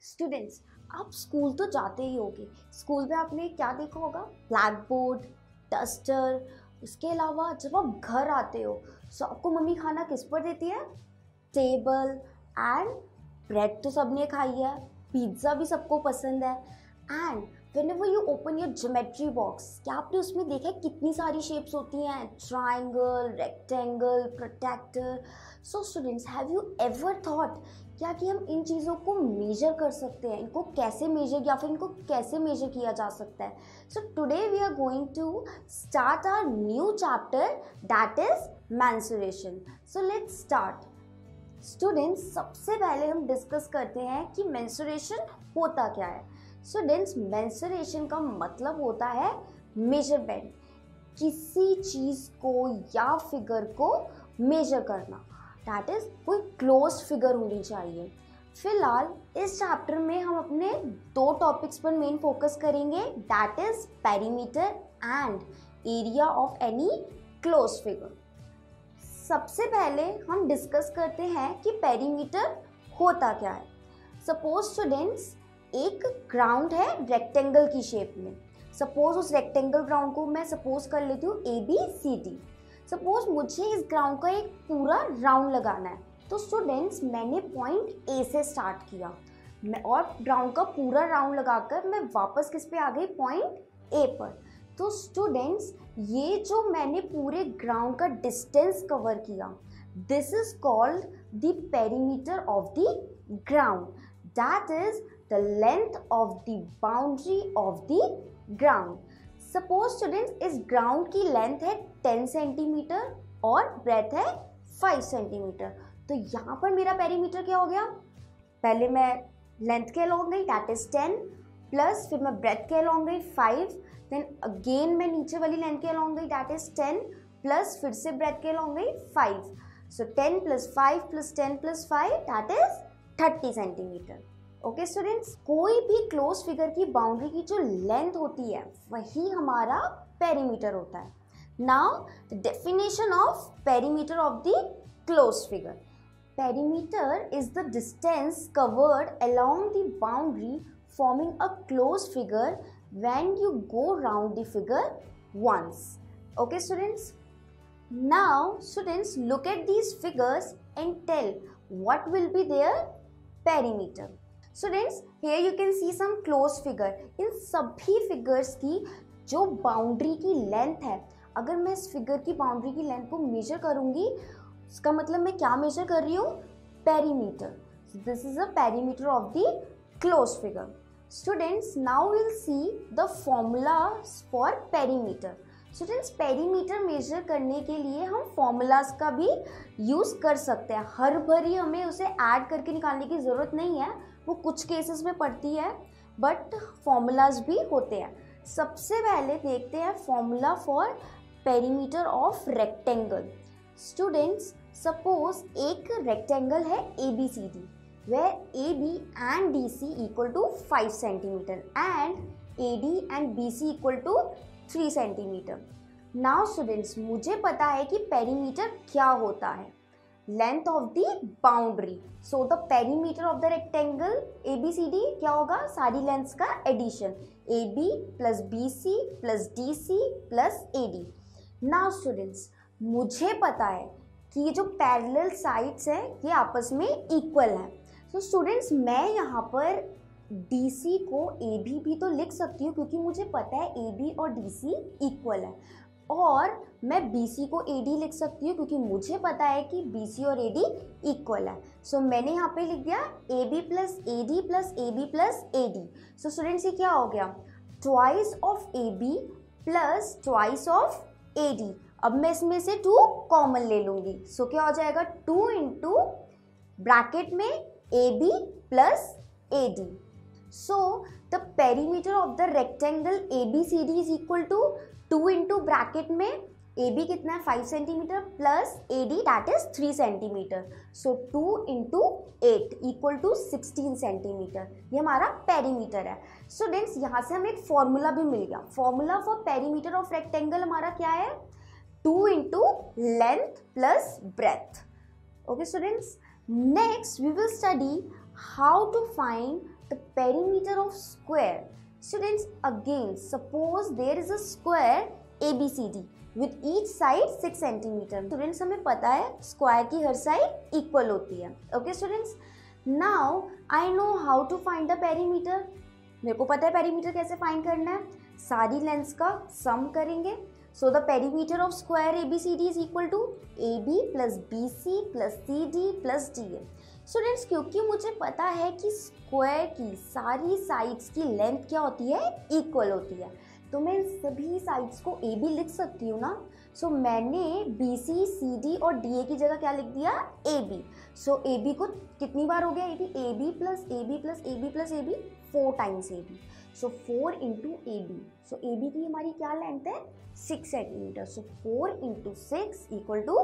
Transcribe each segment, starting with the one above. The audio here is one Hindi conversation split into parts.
स्टूडेंट्स, आप स्कूल तो जाते ही होगे। स्कूल में आपने क्या देखा होगा? Blackboard, duster. इसके अलावा जब आप घर आते हो तो आपको मम्मी खाना किस पर देती है? टेबल। एंड ब्रेड तो सबने खाई है, पिज्ज़ा भी सबको पसंद है। And whenever you open your geometry box, क्या आपने उसमें देखा है कितनी सारी शेप्स होती हैं? Triangle, rectangle, protractor. So students, have you ever thought क्या कि हम इन चीज़ों को मेजर कर सकते हैं? इनको कैसे मेजर या फिर इनको कैसे मेजर किया जा सकता है? So today we are going to start our new chapter, that is mensuration. So let's start. Students, सबसे पहले हम डिस्कस करते हैं कि मेंसुरेशन होता क्या है। स्टूडेंट्स, मेंसुरेशन का मतलब होता है मेजरमेंट, किसी चीज़ को या फिगर को मेजर करना। दैट इज कोई क्लोज फिगर होनी चाहिए। फिलहाल इस चैप्टर में हम अपने दो टॉपिक्स पर मेन फोकस करेंगे, that is perimeter and area of any close figure. सबसे पहले हम डिस्कस करते हैं कि पेरीमीटर होता क्या है। सपोज स्टूडेंट्स, एक ग्राउंड है रेक्टेंगल की शेप में। सपोज उस रेक्टेंगल ग्राउंड को मैं सपोज कर लेती हूँ ABCD। सपोज मुझे इस ग्राउंड का एक पूरा राउंड लगाना है, तो स्टूडेंट्स मैंने पॉइंट A से स्टार्ट किया और ग्राउंड का पूरा राउंड लगाकर मैं वापस किस पे आ गई? पॉइंट A पर। तो स्टूडेंट्स, ये जो मैंने पूरे ग्राउंड का डिस्टेंस कवर किया, this is called the perimeter of the ground. That is the length of the boundary of the ground. Suppose students, इस ग्राउंड की लेंथ है 10 सेंटीमीटर और ब्रेथ है 5 सेंटीमीटर। तो यहाँ पर मेरा पेरीमीटर क्या हो गया? पहले मैं लेंथ के अलॉन्ग गई, दैट इज 10, प्लस फिर मैं ब्रेथ के अलॉन्ग गई 5, देन अगेन मैं नीचे वाली लेंथ के अलॉन्ग गई, दैट इज 10, प्लस फिर से ब्रेथ के अलॉन्ग गई 5। सो 10 plus 5 plus 10 plus 5, that is 30 centimetre. Okay students, कोई भी क्लोज फिगर की बाउंड्री की जो लेंथ होती है वही हमारा पेरीमीटर होता है। Now the definition of perimeter of the close figure. Perimeter is the distance covered along the boundary forming a closed figure when you go round the figure once. Okay students? Now students, look at these figures and tell what will be their perimeter. Students, here you can see some closed figure. इन सभी फिगर्स की जो बाउंड्री की लेंथ है, अगर मैं इस फिगर की बाउंड्री की लेंथ को मेजर करूंगी, इसका मतलब मैं क्या मेजर कर रही हूँ? Perimeter. This is a perimeter of the close figure. Students, now will see the formula for perimeter. Students, perimeter measure करने के लिए हम फॉर्मूलाज का भी यूज़ कर सकते हैं। हर भरी हमें उसे ऐड करके निकालने की ज़रूरत नहीं है, वो कुछ केसेस में पड़ती है, बट फॉर्मूलाज भी होते हैं। सबसे पहले देखते हैं formula for perimeter of rectangle. Students, suppose एक रेक्टेंगल है ABCD, where AB and DC equal to 5 centimetre and AD and BC equal to 3 centimetre. Now students, मुझे पता है कि पेरीमीटर क्या होता है, length of the boundary. So the perimeter of the rectangle ABCD क्या होगा? सारी लेंथ्स का addition, AB plus BC plus DC plus AD। Now students, मुझे पता है कि ये जो पैरेलल साइड्स हैं ये आपस में इक्वल हैं। सो स्टूडेंट्स, मैं यहाँ पर DC को AB भी तो लिख सकती हूँ, क्योंकि मुझे पता है AB और DC इक्वल है, और मैं BC को AD लिख सकती हूँ क्योंकि मुझे पता है कि BC और AD इक्वल है। सो मैंने यहाँ पे लिख दिया AB plus AD plus AB plus AD। So students, ये क्या हो गया? Twice of AB plus twice of AD। अब मैं इसमें से 2 कॉमन ले लूँगी, सो क्या हो जाएगा? 2 इंटू ब्रैकेट में AB plus AD। So the perimeter of the rectangle ABCD is equal to 2 into bracket में AB कितना है? 5 centimetre plus AD that is 3 centimetre. So 2 into 8 equal to 16 centimetre. ये हमारा पेरीमीटर है। स्टूडेंट्स, यहाँ से हमें एक फॉर्मूला भी मिल गया। Formula for perimeter of rectangle हमारा क्या है? 2 into length plus breadth. Okay students, next we will study how to find the perimeter of square. Students again suppose there is a square ABCD with each side 6 centimetre. Students हमें पता है स्क्वायर की हर साइड इक्वल होती है. Okay students, now I know how to find the perimeter. मेरे को पता है पेरीमीटर कैसे फाइंड करना है. सारी लेंथ्स का सम करेंगे. So the perimeter of square ABCD is equal to AB plus BC plus CD plus DA. Students क्योंकि मुझे पता है कि स्क्वायर की सारी साइड्स की लेंथ क्या होती है, इक्वल होती है, तो मैं सभी साइड्स को AB लिख सकती हूँ ना. सो मैंने BC, CD और DA की जगह क्या लिख दिया, AB. सो AB को कितनी बार हो गया AB plus AB plus AB plus AB, 4 times AB. So 4 into AB. So AB की हमारी क्या लेंथ है, 6 centimetre. So 4 into 6 equal to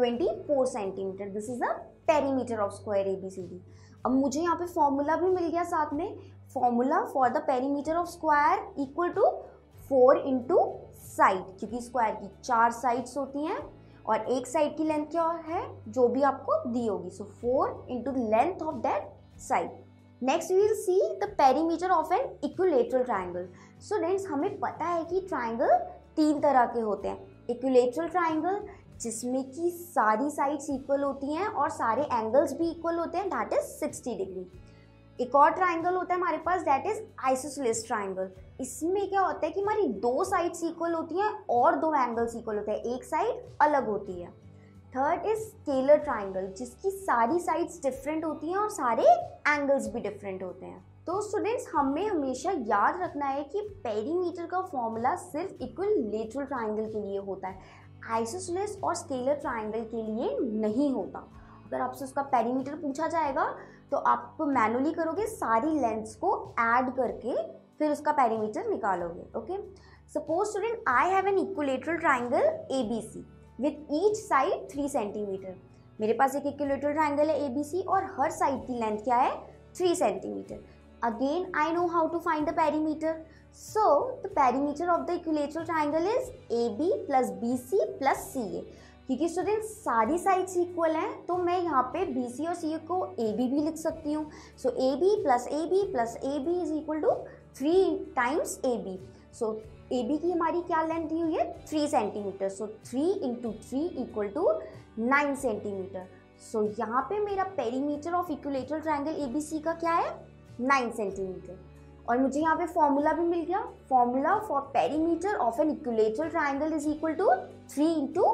24 centimetre. This is the perimeter of square ABCD. अब मुझे यहाँ पे फॉर्मूला भी मिल गया साथ में. Formula for the perimeter of square equal to 4 into side, क्योंकि स्क्वायर की 4 साइड्स होती हैं और एक साइड की लेंथ क्या है जो भी आपको दी होगी. So 4 into length of that side. Next we will see the perimeter of an equilateral triangle. Students हमें पता है कि ट्राइंगल 3 तरह के होते हैं. इक्विलेटरल ट्राइंगल जिसमें कि सारी साइड्स इक्वल होती हैं और सारे एंगल्स भी इक्वल होते हैं, दैट इज 60 डिग्री. एक और ट्राइंगल होता है हमारे पास, दैट इज आइसोसेलेस ट्राइंगल. इसमें क्या होता है कि हमारी 2 साइड्स इक्वल होती हैं और 2 एंगल्स इक्वल होते हैं, एक साइड अलग होती है. थर्ड इज स्केलर ट्राइंगल जिसकी सारी साइड्स डिफरेंट होती हैं और सारे एंगल्स भी डिफरेंट होते हैं. तो स्टूडेंट्स हमें हमेशा याद रखना है कि पेरीमीटर का फॉर्मूला सिर्फ इक्विलेटरल ट्राइंगल के लिए होता है, आइसोसेलेस और स्केलर ट्राइंगल के लिए नहीं होता. अगर आपसे उसका पेरीमीटर पूछा जाएगा तो आप मैनुअली करोगे, सारी लेंथ्स को ऐड करके फिर उसका पेरीमीटर निकालोगे. Okay, suppose student I have an equilateral triangle ABC with each side 3 centimetre. मेरे पास एक इक्विलेटरल ट्राइंगल है ABC और हर साइड की लेंथ क्या है, 3 centimetre. Again I know how to find the perimeter. So the perimeter of the equilateral triangle is AB plus BC plus CA. क्योंकि स्टूडेंट सारी साइड्स इक्वल हैं तो मैं यहाँ पे BC और CA को AB भी लिख सकती हूँ. So AB plus AB is equal to 3 times AB. So AB की हमारी क्या लेंथ दी हुई है, 3 centimetre. So 3 into 3 equal to 9 centimetre. So यहाँ पे मेरा perimeter of equilateral triangle ABC का क्या है, 9 सेंटीमीटर. और मुझे यहाँ पे फॉर्मूला भी मिल गया. Formula for perimeter of an equilateral triangle is equal to 3 into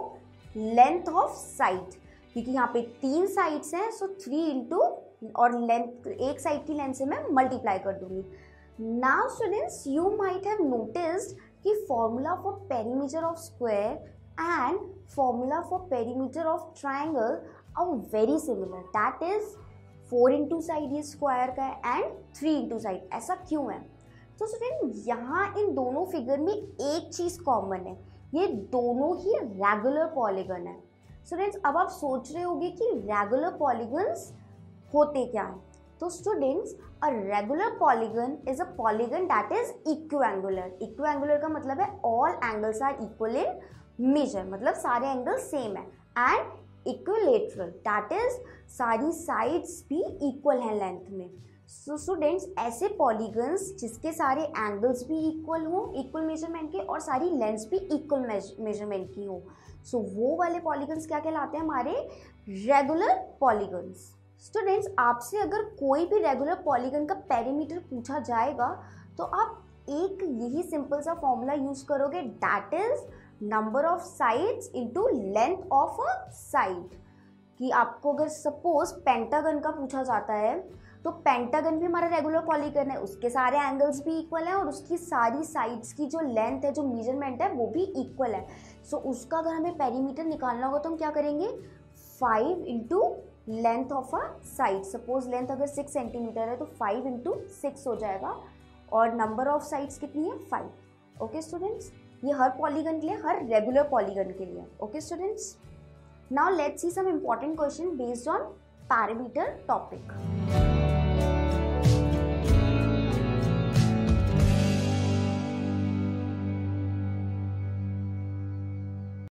length of side. क्योंकि यहाँ पे 3 साइड्स हैं, सो 3 इंटू और लेंथ, एक साइड की लेंथ से मैं मल्टीप्लाई कर दूंगी. Now students you might have noticed कि formula for perimeter of square and formula for perimeter of triangle are very similar. That is 4 into side ये स्क्वायर का है एंड 3 इंटू साइड. ऐसा क्यों है? तो स्टूडेंट यहाँ इन दोनों फिगर में एक चीज़ कॉमन है, ये दोनों ही रेगुलर पॉलीगन है. स्टूडेंट्स अब आप सोच रहे होंगे कि रेगुलर पॉलीगन्स होते क्या हैं. तो students a regular polygon is a polygon that is equiangular. Equiangular का मतलब है all angles are equal in measure, मतलब सारे एंगल सेम है. एंड इक्विलेटरल दैट इज सारी साइड्स भी इक्वल हैं लेंथ में. सो स्टूडेंट्स ऐसे पॉलीगन्स जिसके सारे एंगल्स भी इक्वल हों, इक्वल मेजरमेंट के, और सारी लेंथ्स भी इक्वल मेजरमेंट की हो, सो वो वाले पॉलीगन्स क्या कहलाते हैं, हमारे रेगुलर पॉलीगन्स. स्टूडेंट्स आपसे अगर कोई भी रेगुलर पॉलीगन का पेरीमीटर पूछा जाएगा तो आप एक यही सिंपल सा फॉर्मूला यूज करोगे, that is number of sides into length of a side. कि आपको अगर सपोज पेंटागन का पूछा जाता है तो पेंटागन भी हमारा रेगुलर पॉलीगन है, उसके सारे एंगल्स भी इक्वल हैं और उसकी सारी साइड्स की जो लेंथ है, जो मेजरमेंट है, वो भी इक्वल है. सो उसका अगर हमें पेरीमीटर निकालना होगा तो हम क्या करेंगे, 5 into length of a side. Suppose length अगर 6 सेंटीमीटर है तो 5 इंटू 6 हो जाएगा और नंबर ऑफ साइड्स कितनी है, 5. ओके स्टूडेंट्स, ये हर पॉलीगन के लिए, हर रेगुलर पॉलीगन के लिए. Okay students, now let's see some important question based on parameter topic.